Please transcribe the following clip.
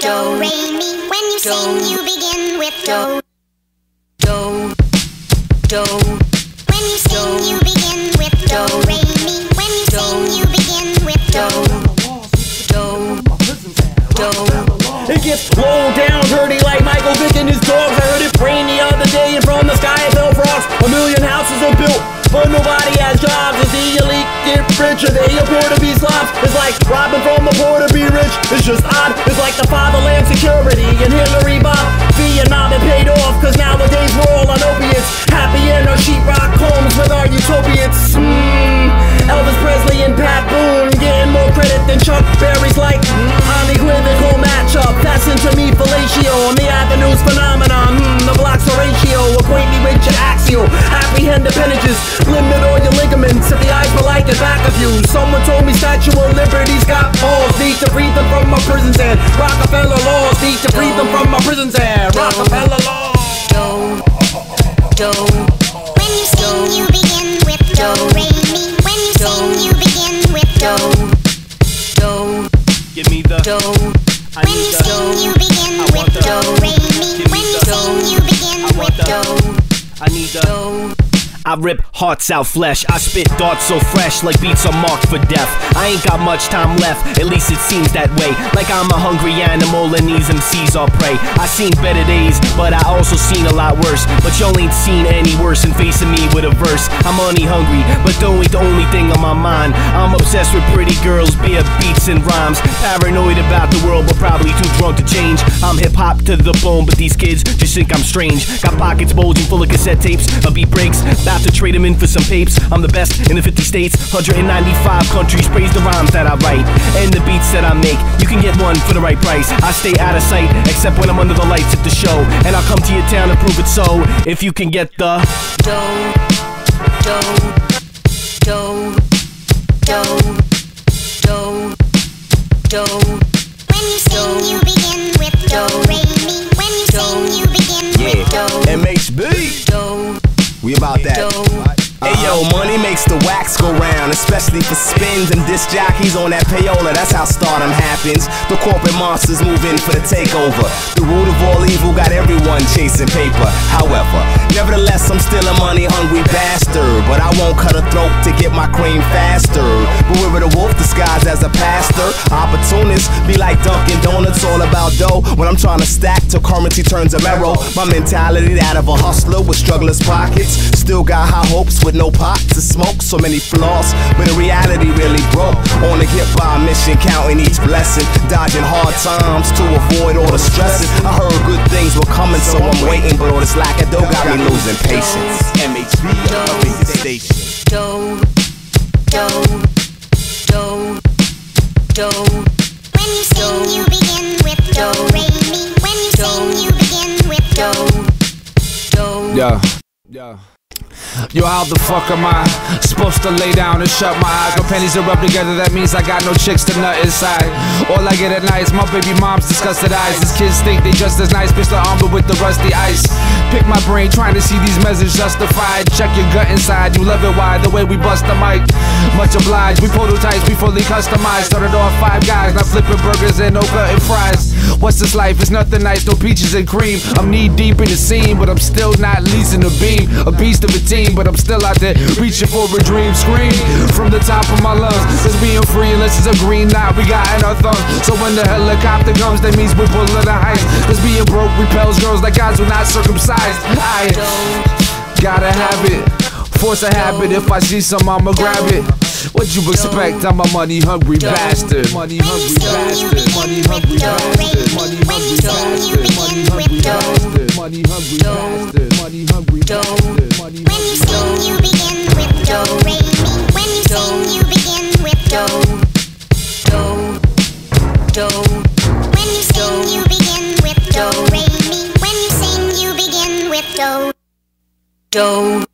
do, re, mi. When you sing, you begin with do, do, do. When you sing, you begin with do, re, mi. When you sing, you begin with do, do, do. It gets blown down dirty like Michael Vick and his dogs. I heard it rain the other day and from the sky it fell frogs. 1 million houses are built, but nobody has jobs. As the elite get richer, they appear to be slobs. It's like robbing from the poor to be rich. It's just odd. It's like the fatherland security and Hillary Bob. Vietnam it paid off, cause nowadays we're all on opiates. Happy in our sheetrock homes with our utopians. Elvis Presley and Pat Boone getting more credit than Chuck Berry's like unequivocal matchup. That's into me fellatio on the avenue's phenomenon. The blocks are ratio. Acquaint me with your axial. Apprehend appendages. Limit all your ligaments if the eyes were like the back of you. Someone told me Statue of Liberty's got balls. Need to free them from my prison's hand. Rockefeller laws. Need to free them from my prison's hand. Rockefeller laws. Do, do. When you sing, you begin with do, re, mi. When you sing, you begin with do, do. Give me the do. When you sing, you begin with do, re, mi. When you sing, you begin with do. I need the do. I rip hearts out flesh, I spit darts so fresh like beats are marked for death. I ain't got much time left, at least it seems that way. Like I'm a hungry animal and these MCs are prey. I seen better days, but I also seen a lot worse. But y'all ain't seen any worse than facing me with a verse. I'm money hungry, but though ain't the only thing on my mind. I'm obsessed with pretty girls, beer, beats and rhymes. Paranoid about the world, but probably too drunk to change. I'm hip-hop to the bone, but these kids just think I'm strange. Got pockets bulging full of cassette tapes, a beat breaks. About to trade them in for some papes. I'm the best in the 50 states, 195 countries. Praise the rhymes that I write and the beats that I make. You can get one for the right price. I stay out of sight, except when I'm under the lights at the show. And I'll come to your town and prove it so. If you can get the do, do, do, do, do, do. When you sing, you begin with do, re, mi. When you sing, you begin with do, MHB. do. We about that. Hey yo, money makes the wax go round, especially for spins and disc jockeys on that payola. That's how stardom happens. The corporate monsters move in for the takeover. The root of all evil got everyone chasing paper. However, nevertheless, I'm still a money hungry bastard. But I won't cut a throat to get my cream faster. Beware of the wolf disguised as a pastor. Opportunists be like Dunkin' Donuts, all about dough. When I'm trying to stack till currency turns a marrow. My mentality that of a hustler with struggler's pockets. Still got high hopes with no pot to smoke, so many flaws, but in reality really broke. On a get by mission, counting each blessing, dodging hard times to avoid all the stressing. I heard good things were coming, so I'm waiting, but all this lack of dough got me losing patience. MHB up in the station. Do, do, do, do. When you sing, you begin with do, re, mi. When you sing, you begin with do, do. Yeah. Yo, how the fuck am I supposed to lay down and shut my eyes? My pennies are rubbed together, that means I got no chicks to nut inside. All I get at night is my baby mom's disgusted eyes. These kids think they just as nice, bitch, the armor with the rusty ice. Pick my brain, trying to see these measures justified. Check your gut inside, you love it wide, the way we bust the mic. Much obliged, we prototypes, we fully customized. Started off 5 guys, now flipping burgers and no cutting fries. What's this life? It's nothing nice, no peaches and cream. I'm knee deep in the scene, but I'm still not leasing a beam. A beast of a team, but I'm still out there reaching for a dream. Scream from the top of my lungs, cause being free unless it's a green knot we got in our thumbs. So when the helicopter comes, that means we're pulling the heist. Cause being broke repels girls like guys who not circumcised. I gotta have it, force a habit. If I see some, I'ma grab it. What you expect? I'm a money hungry bastard. Money hungry bastard. Money hungry bastard. Money hungry bastard. Money hungry bastard. Money hungry bastard. Money hungry bastard. Money hungry bastard. When you sing, you begin with do, re, mi. When you sing, you begin with do, do, do. When you sing, you begin with do, re, mi. When you sing, you begin with do, do.